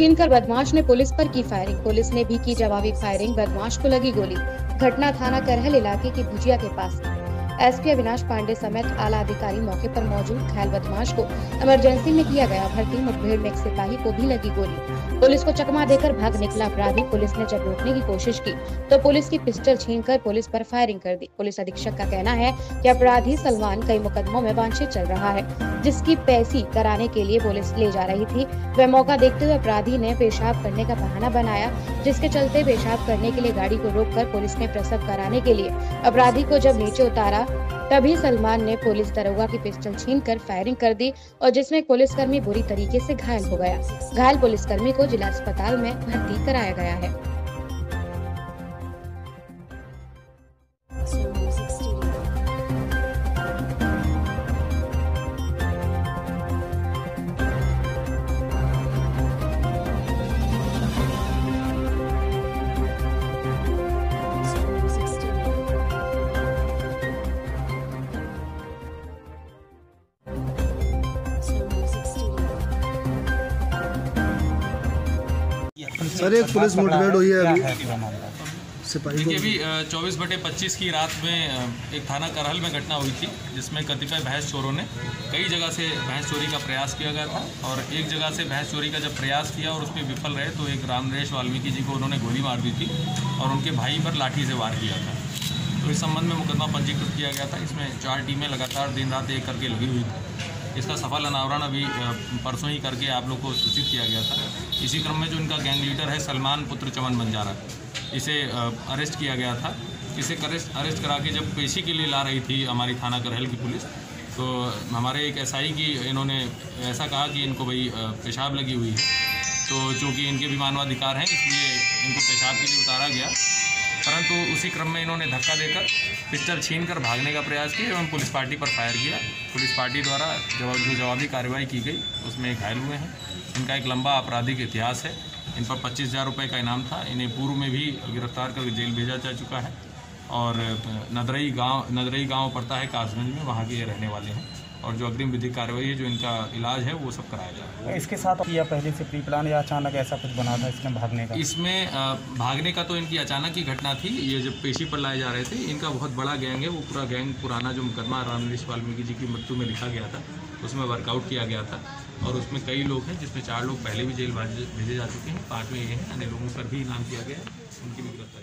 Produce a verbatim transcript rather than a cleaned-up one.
छीनकर बदमाश ने पुलिस पर की फायरिंग। पुलिस ने भी की जवाबी फायरिंग, बदमाश को लगी गोली। घटना थाना करहल इलाके की भुजिया के पास। एसपी अविनाश पांडे समेत आला अधिकारी मौके पर मौजूद। घायल बदमाश को इमरजेंसी में किया गया भर्ती। मुठभेड़ में एक सिपाही को भी लगी गोली। पुलिस को चकमा देकर भाग निकला अपराधी। पुलिस ने जब रोकने की कोशिश की तो पुलिस की पिस्टल छीनकर पुलिस पर फायरिंग कर दी। पुलिस अधीक्षक का कहना है कि अपराधी सलमान कई मुकदमों में वांछित चल रहा है, जिसकी पैसी कराने के लिए पुलिस ले जा रही थी। वह मौका देखते हुए अपराधी ने पेशाब करने का बहाना बनाया, जिसके चलते पेशाब करने के लिए गाड़ी को रोककर पुलिस ने प्रसव कराने के लिए अपराधी को जब नीचे उतारा, तभी सलमान ने पुलिस दरोगा की पिस्टल छीनकर फायरिंग कर दी और जिसमें एक पुलिसकर्मी बुरी तरीके से घायल हो गया। घायल पुलिसकर्मी को जिला अस्पताल में भर्ती कराया गया है। सर एक पुलिस मुठभेड़ हुई है अभी सिपाही। देखिए अभी चौबीस बटे पच्चीस की रात में एक थाना करहल में घटना हुई थी, जिसमें कतिपय भैंस चोरों ने कई जगह से भैंस चोरी का प्रयास किया गया था और एक जगह से भैंस चोरी का जब प्रयास किया और उसमें विफल रहे तो एक रामनरेश वाल्मीकि जी को उन्होंने गोली मार दी थी और उनके भाई पर लाठी से वार किया था। तो इस संबंध में मुकदमा पंजीकृत किया गया था। इसमें चार टीमें लगातार दिन रात एक करके लगी हुई थी। इसका सफल अनावरण अभी परसों ही करके आप लोग को सूचित किया गया था। इसी क्रम में जो इनका गैंग लीडर है सलमान पुत्र चमन बंजारा, इसे अरेस्ट किया गया था। इसे अरेस्ट अरेस्ट करा के जब पेशी के लिए ला रही थी हमारी थाना करहल की पुलिस, तो हमारे एक एसआई की इन्होंने ऐसा कहा कि इनको भाई पेशाब लगी हुई है, तो चूँकि इनके भी मानवाधिकार हैं इसलिए इनको पेशाब के लिए उतारा गया। परंतु उसी क्रम में इन्होंने धक्का देकर पिस्टल छीनकर भागने का प्रयास किया एवं पुलिस पार्टी पर फायर किया। पुलिस पार्टी द्वारा जवाब जो जवाबी कार्रवाई की गई उसमें घायल हुए हैं। इनका एक लंबा आपराधिक इतिहास है। इन पर पच्चीस हज़ार रुपये का इनाम था। इन्हें पूर्व में भी गिरफ्तार कर जेल भेजा जा चुका है और नदरई गांव नदरई गांव पड़ता है कासगंज में, वहाँ के ये रहने वाले हैं और जो अग्रिम विधिक कार्रवाई है, जो इनका इलाज है, वो सब कराया जा रहा है। इसके साथ या पहले से प्री प्लान या अचानक ऐसा कुछ बना था इसमें भागने का? इसमें भागने का तो इनकी अचानक ही घटना थी। ये जब पेशी पर लाए जा रहे थे, इनका बहुत बड़ा गैंग है। वो पूरा गैंग पुराना जो मुकदमा रामनरेश वाल्मीकि जी की मृत्यु में लिखा गया था उसमें वर्कआउट किया गया था और उसमें कई लोग हैं, जिसमें चार लोग पहले भी जेल भेजे जा चुके हैं, पाँच में ये हैं। अन्य लोगों पर भी इनाम किया गया है, उनकी भी गिरफ्तारी